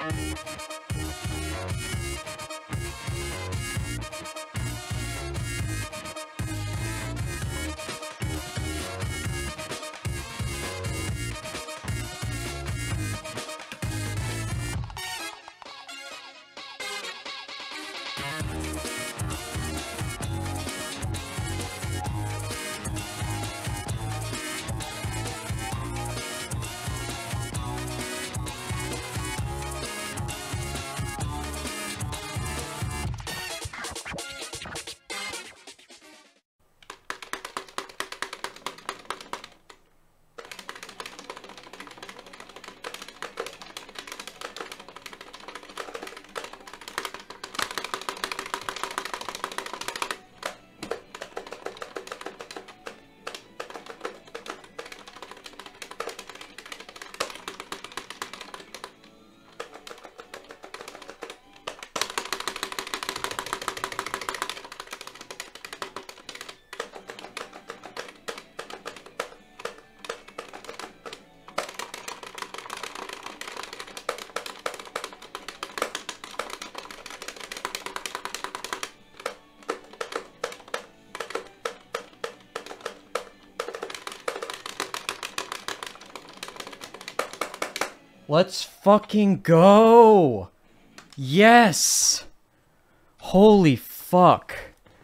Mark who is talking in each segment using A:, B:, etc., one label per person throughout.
A: Let's fucking go! Yes! Holy fuck.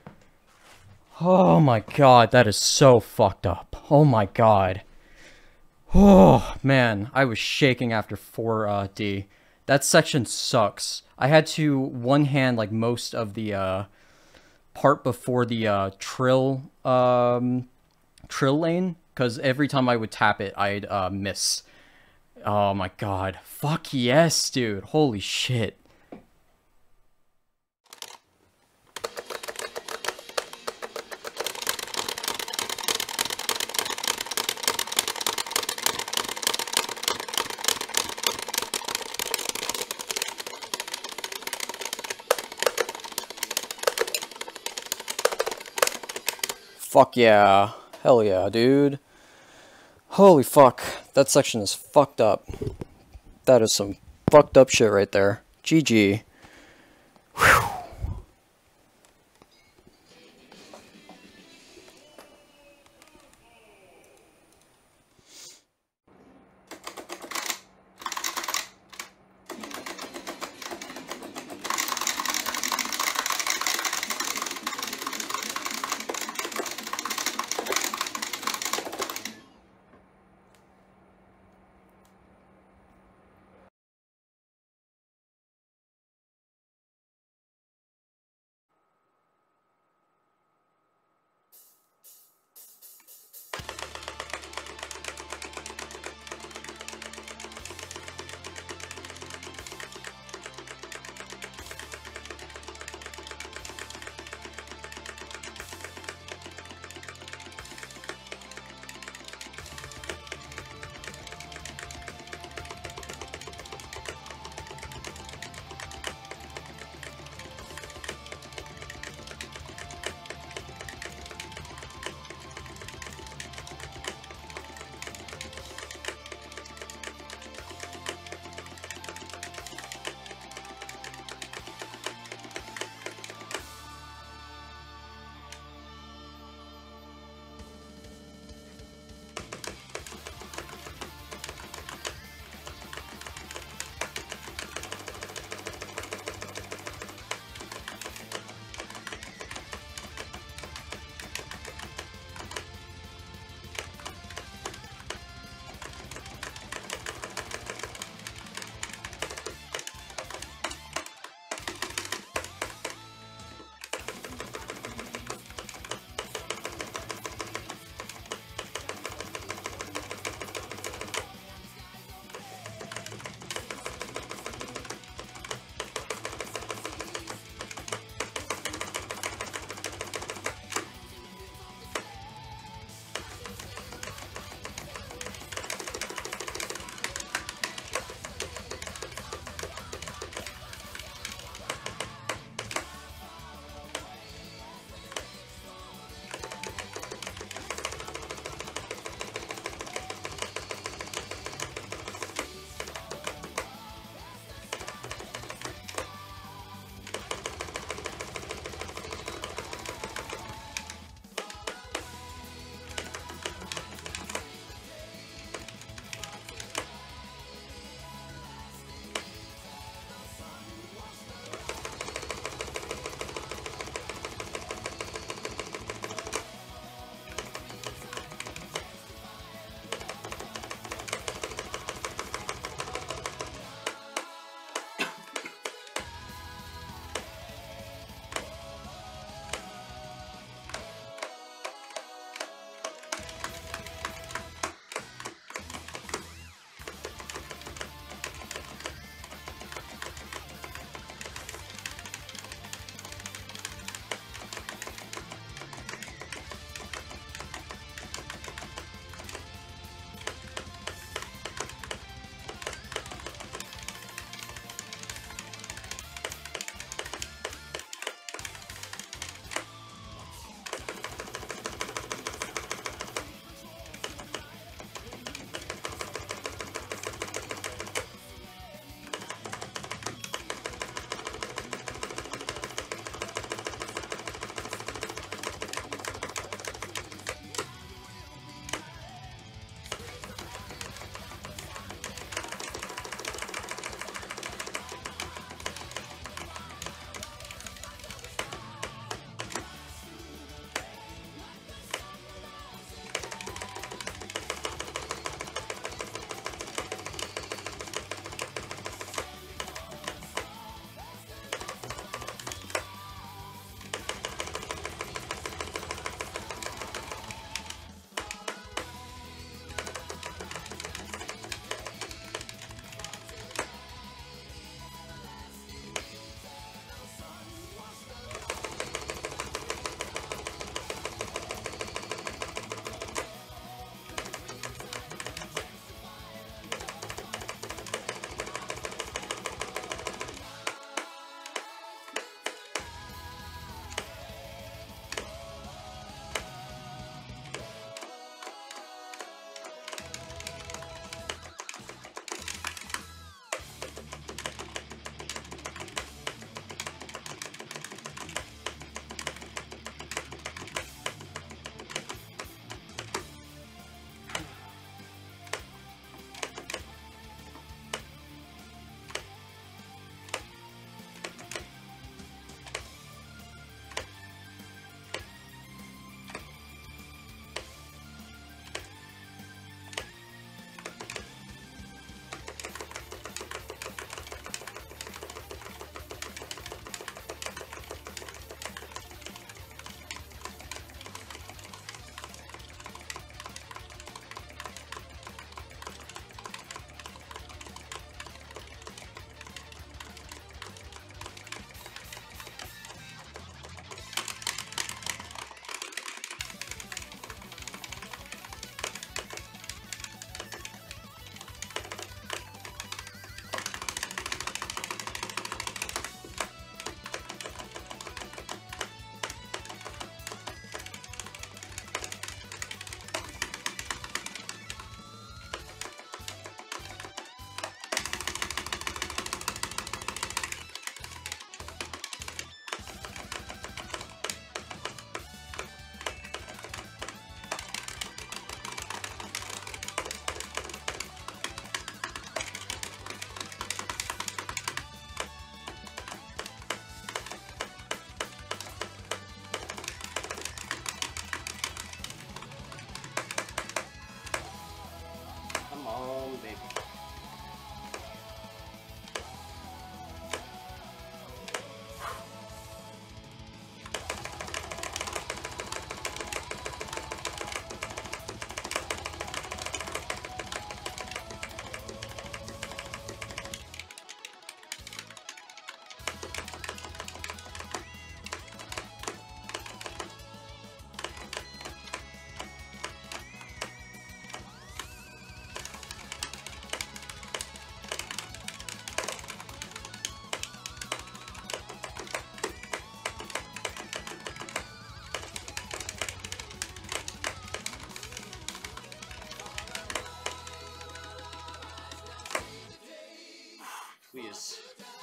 A: Oh my god, that is so fucked up. Oh my god. Oh, man, I was shaking after 4D. That section sucks. I had to one-hand, like, most of the, part before the, trill lane, because every time I would tap it, I'd, miss. Oh my god. Fuck yes, dude. Holy shit. Fuck yeah. Hell yeah, dude. Holy fuck. That section is fucked up. That is some fucked up shit right there. GG. Whew. please.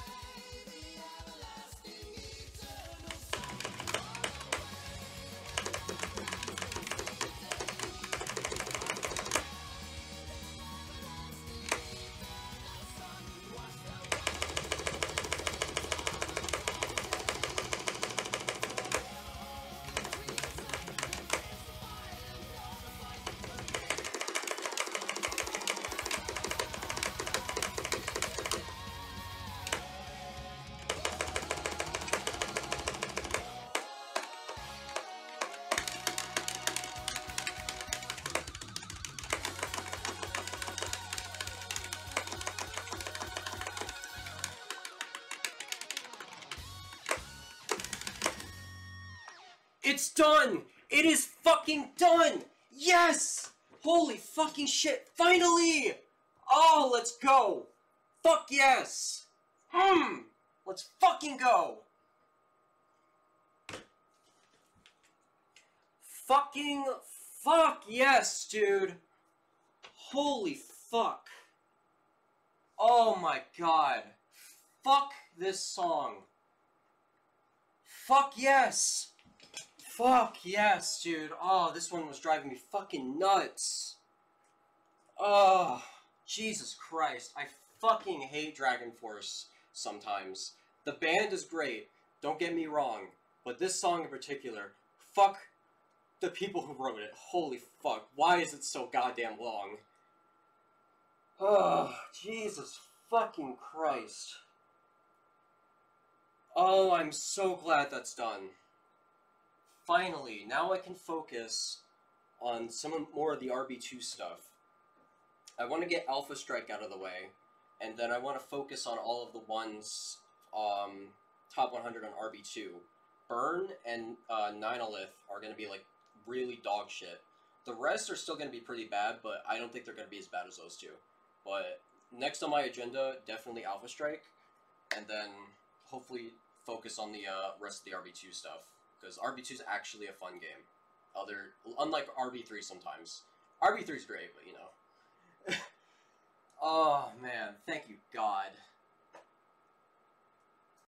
A: It's done! It is fucking done! Yes! Holy fucking shit, finally! Oh, let's go! Fuck yes! Let's fucking go! Fucking fuck yes, dude! Holy fuck. Oh my god. Fuck this song. Fuck yes! Fuck yes, dude. Oh, this one was driving me fucking nuts. Oh, Jesus Christ. I fucking hate Dragon Force sometimes. The band is great, don't get me wrong, but this song in particular, fuck the people who wrote it. Holy fuck. Why is it so goddamn long? Oh, Jesus fucking Christ. Oh, I'm so glad that's done. Finally, now I can focus on some more of the RB2 stuff. I want to get Alpha Strike out of the way, and then I want to focus on all of the ones top 100 on RB2. Burn and Ninolith are going to be like really dog shit. The rest are still going to be pretty bad, but I don't think they're going to be as bad as those two. But next on my agenda, definitely Alpha Strike, and then hopefully focus on the rest of the RB2 stuff. Because RB2 is actually a fun game. Unlike RB3 sometimes. RB3 is great, but you know. Oh man, thank you God.